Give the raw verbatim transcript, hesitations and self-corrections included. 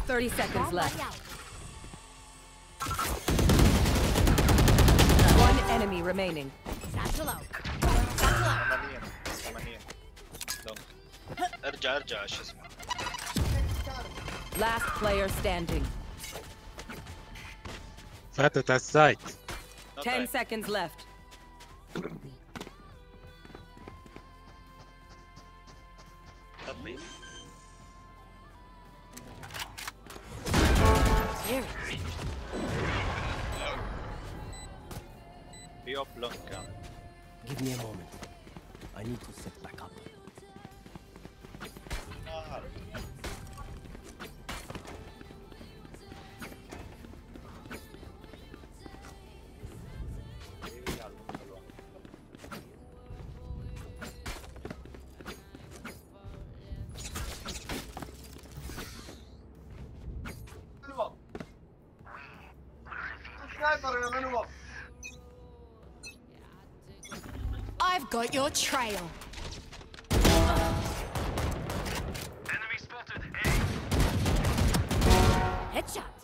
thirty seconds left. One enemy remaining. Satchel out. ثمانية ثمانية دونك ارجع ارجع شو اسمه. Last player standing. فاتت على السايت. Ten seconds left. تطبيق. بيوب لونج كامل. Give me a moment. I need to set back up. نار. I've got your trail. Enemy spotted. A. Headshot.